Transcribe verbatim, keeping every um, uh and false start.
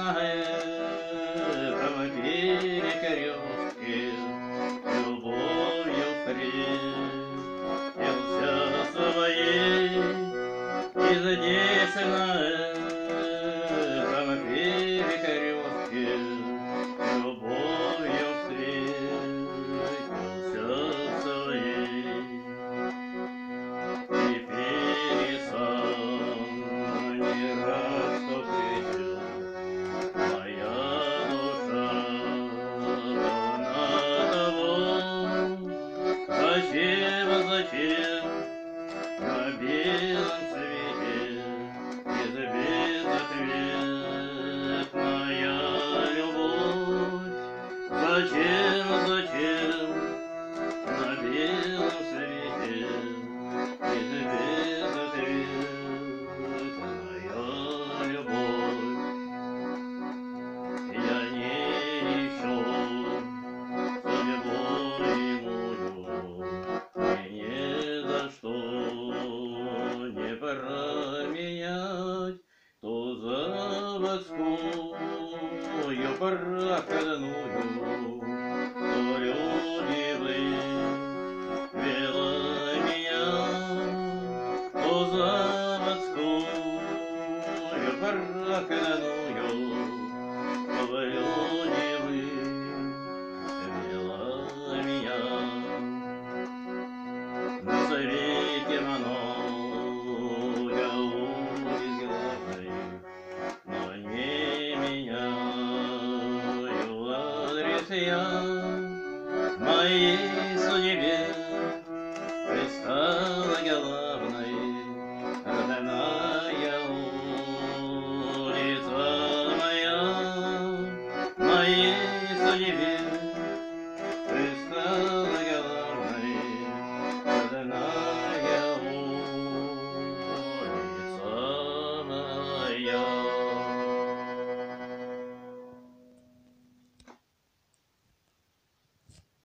нежная, прямо перекрестке, любовью встретился своей, и задешенная, прямо перекрестке, любовью встретился своей. Теперь и сам не раз что придет, моя душа полна того. Зачем, зачем на белом свете безответная любовь? Зачем, зачем на белом свете безответная любовь? Я не ищу судьбой иную, мне ни за что не променять ту заводскую проходную, что люди вы вела меня, ту заводскую проходную, что люди вы вела меня. Назовите много улиц главных, но не меняю адрес я. Моей судьбе пристала голова.